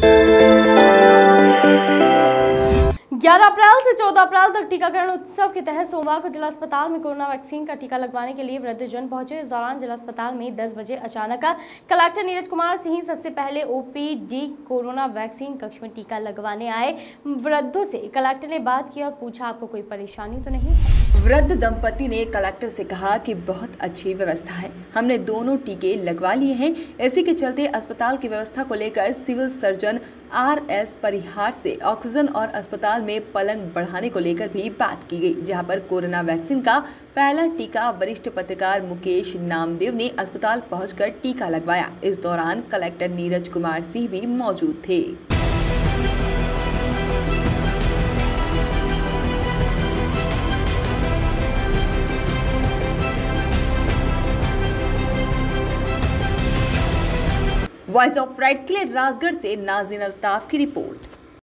11 अप्रैल से 14 अप्रैल तक टीकाकरण उत्सव के तहत सोमवार को जिला अस्पताल में कोरोना वैक्सीन का टीका लगवाने के लिए वृद्धजन पहुंचे। इस दौरान जिला अस्पताल में 10 बजे अचानक कलेक्टर नीरज कुमार सिंह सबसे पहले ओपीडी कोरोना वैक्सीन कक्ष में टीका लगवाने आए। वृद्धों से कलेक्टर ने बात की और पूछा, आपको कोई परेशानी तो नहीं? वृद्ध दंपति ने कलेक्टर से कहा कि बहुत अच्छी व्यवस्था है, हमने दोनों टीके लगवा लिए हैं। इसी के चलते अस्पताल की व्यवस्था को लेकर सिविल सर्जन आर.एस. परिहार से ऑक्सीजन और अस्पताल में पलंग बढ़ाने को लेकर भी बात की गई, जहां पर कोरोना वैक्सीन का पहला टीका वरिष्ठ पत्रकार मुकेश नामदेव ने अस्पताल पहुंचकर टीका लगवाया। इस दौरान कलेक्टर नीरज कुमार सिंह भी मौजूद थे। वॉइस ऑफ राइट्स के लिए राजगढ़ से नाज़रीन अल्ताफ की रिपोर्ट।